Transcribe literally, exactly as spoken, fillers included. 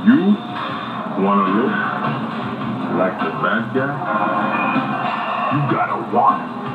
You wanna look like the bad guy? You gotta want it.